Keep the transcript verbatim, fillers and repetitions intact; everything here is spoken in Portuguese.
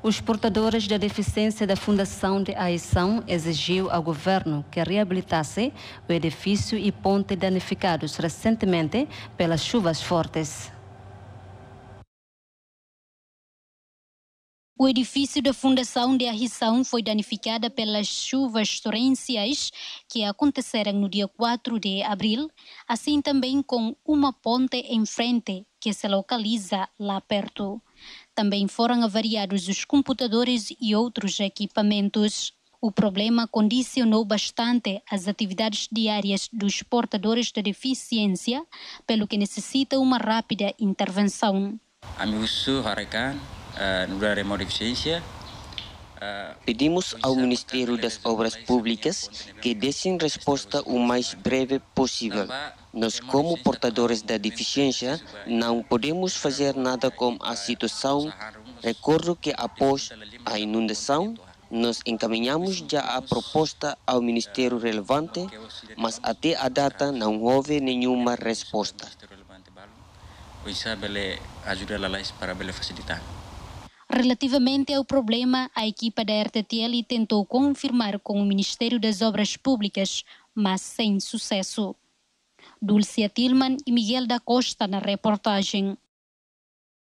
Os portadores da deficiência da Fundação de Ação exigiu ao governo que reabilitasse o edifício e ponte danificados recentemente pelas chuvas fortes. O edifício da Fundação de Ação foi danificado pelas chuvas torrenciais que aconteceram no dia quatro de abril, assim também com uma ponte em frente que se localiza lá perto. Também foram avariados os computadores e outros equipamentos. O problema condicionou bastante as atividades diárias dos portadores de deficiência, pelo que necessita uma rápida intervenção. Pedimos ao Ministério das Obras Públicas que dessem resposta o mais breve possível. Nós, como portadores da deficiência, não podemos fazer nada com a situação. Recordo que após a inundação, nós encaminhamos já a proposta ao Ministério relevante, mas até a data não houve nenhuma resposta. Relativamente ao problema, a equipa da R T T L tentou confirmar com o Ministério das Obras Públicas, mas sem sucesso. Dulcia Tillman e Miguel da Costa na reportagem.